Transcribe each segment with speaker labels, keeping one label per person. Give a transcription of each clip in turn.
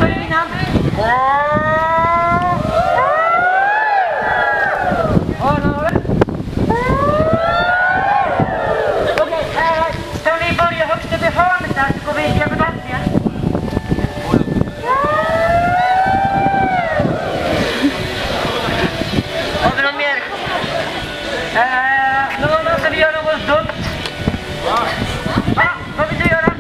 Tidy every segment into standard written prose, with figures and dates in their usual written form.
Speaker 1: Följ min hand. Okej, ska vi börja högst upp i hörnet där så går vi via bevattningen. Har vi någon mer? Någon ska vi göra något dumt? Vad vill du göra?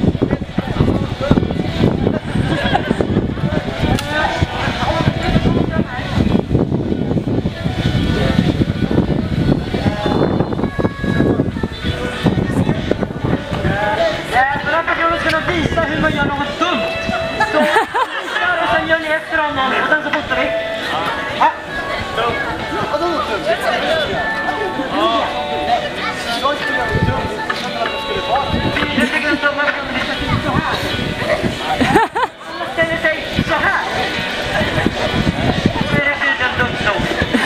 Speaker 1: Den här personen ska nog visa hur man gör något dumt. Så, och sen gör ni efter honom och sen så fotar vi. Ja. Jag tycker inte att man ska se så här. Man ställer sig så här. Så är det tydligen dumt nog.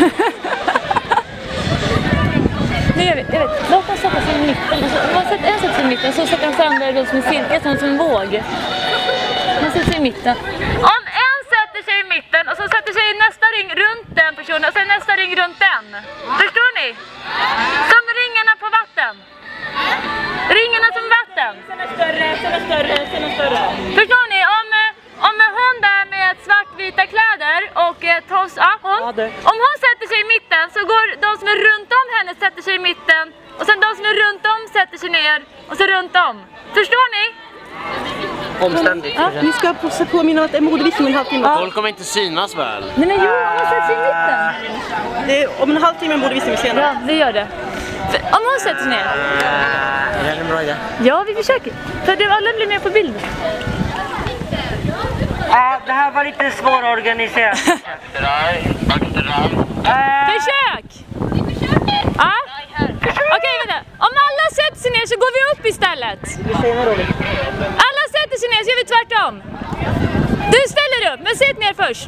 Speaker 2: Nu gör vi, jag vet, låt dem sätta sig i mitten. Om man sätter en sätter sig i mitten så sätter de sig andra runt som en cirkel, som en våg. Man sätter sig i mitten. Om en sätter sig i mitten och så sätter sig i nästa ring runt den personen och sen nästa ring runt den. Förstår ni? Som ringarna på vatten. Ringarna som vatten. Sen är större, sen är större, sen är större. Förstår ni? Om hon där med svartvita kläder och om hon sätter sig i mitten så går de som är runt om henne sätter sig i mitten och sen de som är runt om sätter sig ner och så runt om. Förstår ni?
Speaker 3: Omständigt.
Speaker 4: Ja, ni ska påminna att det är modevisning en halvtimme.
Speaker 3: Folk kommer inte synas väl?
Speaker 2: Nej men jo, om hon sätter sig i mitten.
Speaker 4: Det är om en halvtimme modevisning senare.
Speaker 2: Ja, det gör det. Om hon sätter sig ner.
Speaker 3: Är det en bra idé?
Speaker 2: Ja, vi försöker. För det alla blir med på bilden.
Speaker 1: Ja, det här var lite svårorganiserat.
Speaker 2: Försök! Ja. Okej, vänta. Om alla sätter sig ner så går vi upp istället. Alla sätter sig ner så gör vi tvärtom. Du ställer upp, men sätt ner först.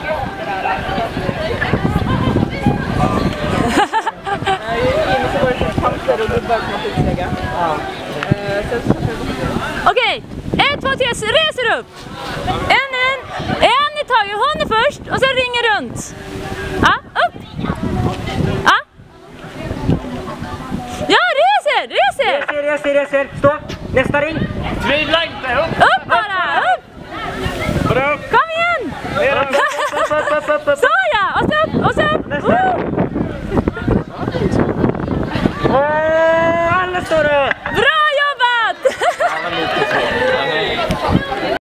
Speaker 2: Okej, 1, 2, 3, reser upp. En i taget, hon är först och sen ringer runt. Ja, upp. Ja. Ja, reser.
Speaker 1: Reser. Stopp. Nästa ring.
Speaker 3: Tvivla inte, upp.
Speaker 2: Upp bara,